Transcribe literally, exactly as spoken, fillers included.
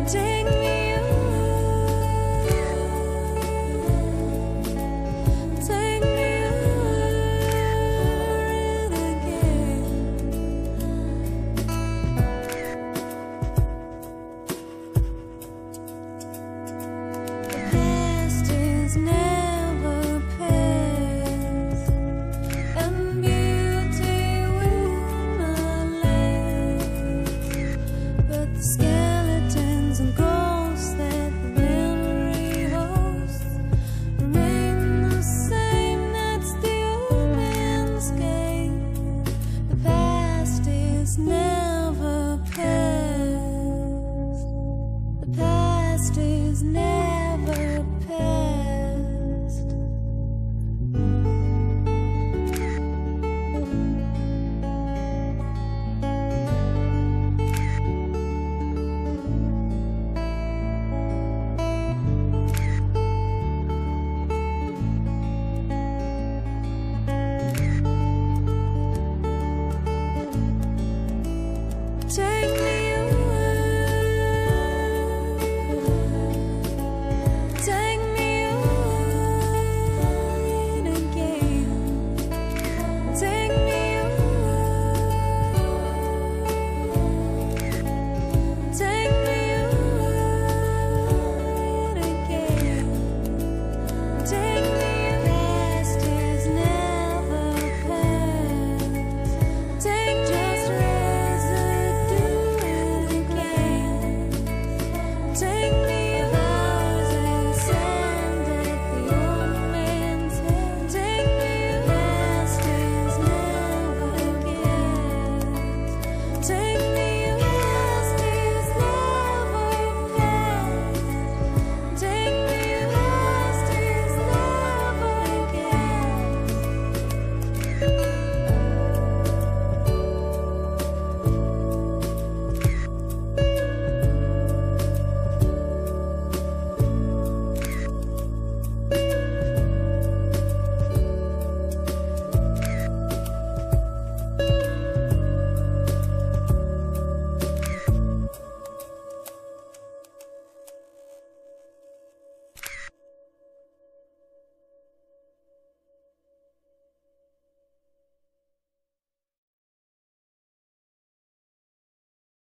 Take me away, take me over it again. The past is never past, and beauty will not last, but the skeletons and ghosts that the memory hosts remain the same. That's the old man's game. The past is never past. The past is never past. Take me away, take me away again. Take me away, take me away again. Take me. Past is never past. Take just residue again. Take me.